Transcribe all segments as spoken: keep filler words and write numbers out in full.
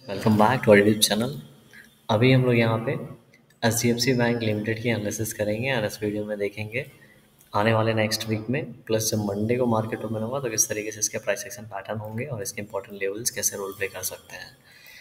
Welcome back to YouTube channel. अभी हम लोग यहाँ पे H D F C bank limited की एनालिसिस करेंगे और इस वीडियो में देखेंगे आने वाले नेक्स्ट वीक में प्लस जब मंडे को मार्केट ओपन होगा तो किस तरीके से इसके प्राइस एक्शन पैटर्न होंगे और इसके इंपॉर्टेंट लेवल्स कैसे रोल प्ले कर सकते हैं।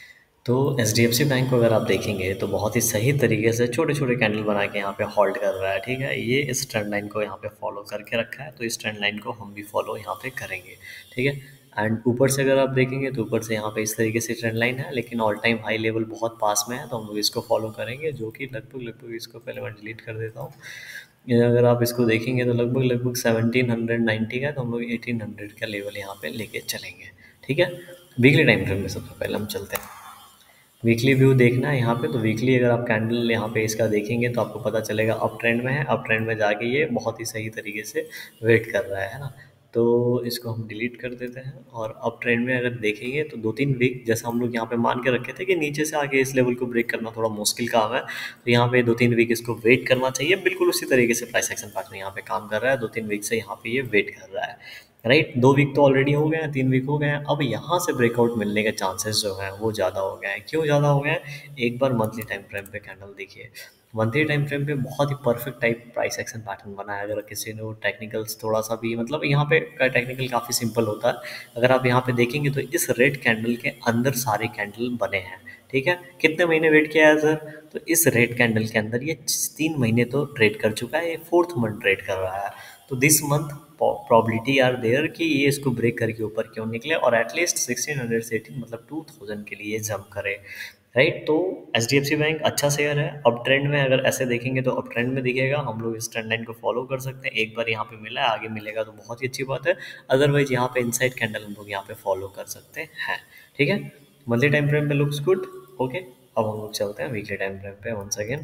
तो H D F C bank को अगर आप देखेंगे तो बहुत ही सही तरीके से छोटे छोटे कैंडल बना के यहाँ पे होल्ड कर रहा है। ठीक है, ये इस ट्रेंड लाइन को यहाँ पे फॉलो करके रखा है, तो इस ट्रेंड लाइन को हम भी फॉलो यहाँ पे करेंगे। ठीक है, एंड ऊपर से अगर आप देखेंगे तो ऊपर से यहाँ पे इस तरीके से ट्रेंड लाइन है, लेकिन ऑल टाइम हाई लेवल बहुत पास में है, तो हम लोग इसको फॉलो करेंगे, जो कि लगभग लगभग इसको पहले मैं डिलीट कर देता हूँ। ये अगर आप इसको देखेंगे तो लगभग लगभग सेवनटीन हंड्रेड नाइन्टी का, तो हम लोग एटीन हंड्रेड का लेवल यहाँ पे लेके चलेंगे। ठीक है, वीकली टाइम फ्रेम में सबसे पहले हम चलते हैं। वीकली व्यू देखना है यहाँ पे, तो वीकली अगर आप कैंडल यहाँ पे इसका देखेंगे तो आपको पता चलेगा अप ट्रेंड में है। अप ट्रेंड में जाके ये बहुत ही सही तरीके से वेट कर रहा है ना, तो इसको हम डिलीट कर देते हैं। और अप ट्रेंड में अगर देखेंगे तो दो तीन वीक जैसा हम लोग यहाँ पे मान के रखे थे कि नीचे से आके इस लेवल को ब्रेक करना थोड़ा मुश्किल काम है, तो यहाँ पे दो तीन वीक इसको वेट करना चाहिए। बिल्कुल उसी तरीके से प्राइस एक्शन पैटर्न यहाँ पे काम कर रहा है, दो तीन वीक से यहाँ पे ये वेट कर रहा है। राइट, दो वीक तो ऑलरेडी हो गए हैं, तीन वीक हो गए हैं। अब यहाँ से ब्रेकआउट मिलने के चांसेस जो हैं वो ज़्यादा हो गए हैं। क्यों ज़्यादा हो गए हैं? एक बार मंथली टाइम फ्रेम पे कैंडल देखिए। मंथली टाइम फ्रेम पे बहुत ही perfect type price action pattern बना है। अगर किसी ने टेक्निकल्स थोड़ा सा भी, मतलब यहाँ पे टेक्निकल काफ़ी सिंपल होता है। अगर आप यहाँ पे देखेंगे तो इस रेड कैंडल के अंदर सारे कैंडल बने हैं। ठीक है, कितने महीने वेट किया है सर? तो इस रेड कैंडल के अंदर ये तीन महीने तो ट्रेड कर चुका है, ये फोर्थ मंथ ट्रेड कर रहा है। तो this month probability are there कि ये इसको ब्रेक करके ऊपर क्यों निकले और एटलीस्ट सिक्सटीन हंड्रेड से एटीन मतलब टू थाउजेंड के लिए जंप करे। राइट, तो H D F C bank अच्छा शेयर है। अब ट्रेंड में अगर ऐसे देखेंगे तो अब ट्रेंड में दिखेगा, हम लोग इस ट्रेंड लाइन को फॉलो कर सकते हैं। एक बार यहाँ पे मिला है, आगे मिलेगा तो बहुत ही अच्छी बात है। अदरवाइज यहाँ पे इनसाइड कैंडल हम लोग यहाँ पे फॉलो कर सकते हैं। ठीक है, मंथली टाइम फ्रेम पे लुक्स गुड। ओके, अब हम लोग चलते हैं वीकली टाइम फ्रेम पे once again.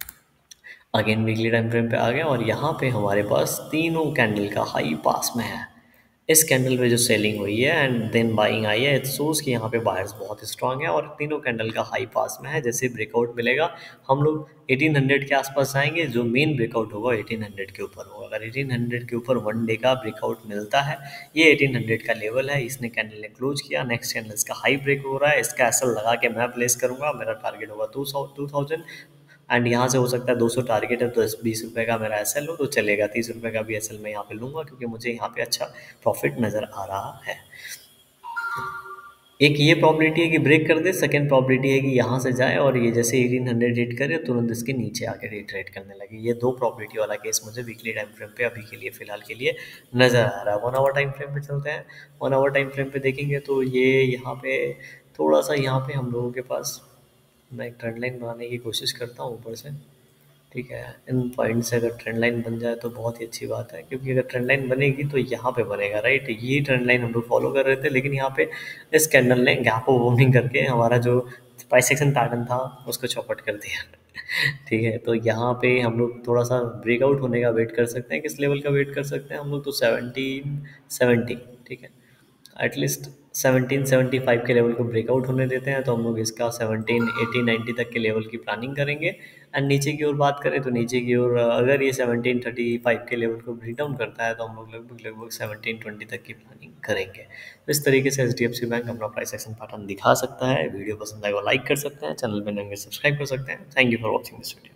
Again weekly time frame पे आ गया और यहाँ पे हमारे पास तीनों कैंडल का हाई पास में है। इस कैंडल पे जो सेलिंग हुई है एंड देन बाइंग आई है, इट शोज कि यहाँ पे बायर्स बहुत स्ट्रांग है और तीनों कैंडल का हाई पास में है। जैसे ब्रेकआउट मिलेगा हम लोग एटीन हंड्रेड के आसपास आएंगे। जो मेन ब्रेकआउट होगा एटीन हंड्रेड के ऊपर होगा। अगर एटीन हंड्रेड के ऊपर वन डे का ब्रेकआउट मिलता है, ये एटीन हंड्रेड का लेवल है, इसने कैंडल ने क्लोज किया, नेक्स्ट कैंडल इसका हाई ब्रेक हो रहा है, इसका एसएल लगा के मैं प्लेस करूंगा, मेरा टारगेट होगा टू टू थाउजेंड एंड यहाँ से हो सकता है दो सौ टारगेट है तो दस बीस रुपये का मेरा एस एल हो तो चलेगा। तीस रुपये का भी एस एल मैं यहाँ पे लूँगा क्योंकि मुझे यहाँ पे अच्छा प्रॉफिट नज़र आ रहा है। एक ये प्रॉबिलिटी है कि ब्रेक कर दे, सेकेंड प्रॉबिलिटी है कि यहाँ से जाए और ये जैसे एटीन हंड्रेड हिट करे तुरंत इसके नीचे आके रिट्रेट करने लगे। ये दो प्रॉबिलिटी वाला केस मुझे वीकली टाइम फ्रेम पे अभी के लिए फिलहाल के लिए नज़र आ रहा है। वन आवर टाइम फ्रेम पे चलते हैं। वन आवर टाइम फ्रेम पे देखेंगे तो ये यहाँ पे थोड़ा सा यहाँ पे हम लोगों के पास, मैं एक ट्रेंड लाइन बनाने की कोशिश करता हूँ ऊपर से। ठीक है, इन पॉइंट से अगर ट्रेंड लाइन बन जाए तो बहुत ही अच्छी बात है, क्योंकि अगर ट्रेंड लाइन बनेगी तो यहाँ पे बनेगा। राइट, ये ट्रेंड लाइन हम लोग फॉलो कर रहे थे, लेकिन यहाँ पे इस कैंडल ने गैप ओपनिंग करके हमारा जो प्राइस एक्शन पैटर्न था उसको चौपट कर दिया। ठीक है, तो यहाँ पे हम लोग थोड़ा सा ब्रेकआउट होने का वेट कर सकते हैं। किस लेवल का वेट कर सकते हैं हम लोग? तो सेवनटीन सेवेंटी। ठीक है, एटलीस्ट सेवनटीन सेवेंटी फाइव के लेवल को ब्रेकआउट होने देते हैं, तो हम लोग इसका सेवनटीन एटी नाइन्टी तक के लेवल की प्लानिंग करेंगे। एंड नीचे की ओर बात करें तो नीचे की ओर अगर ये सेवनटीन थर्टी फाइव के लेवल को ब्रेक डाउन करता है तो हम लोग लगभग लगभग सेवनटीन ट्वेंटी तक की प्लानिंग करेंगे। तो इस तरीके से H D F C bank अपना प्राइस एक्शन पैटर्न दिखा सकता है। वीडियो पसंद आएगा लाइक कर सकते हैं, चैनल पर नए सब्सक्राइब कर सकते हैं। Thank you for watching this video.